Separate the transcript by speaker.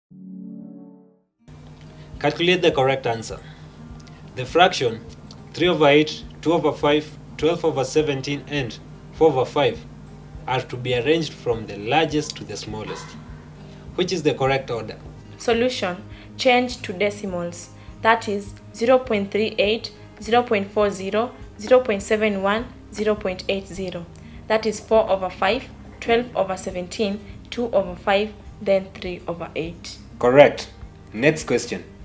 Speaker 1: Calculate the correct answer. The fraction 3 over 8, 2 over 5, 12 over 17 and 4 over 5 are to be arranged from the largest to the smallest. Which is the correct order?
Speaker 2: Solution. Change to decimals. That is 0.38, 0.40, 0.71, 0.80. That is 4 over 5, 12 over 17, 2 over 5, then 3 over 8.
Speaker 1: Correct. Next question.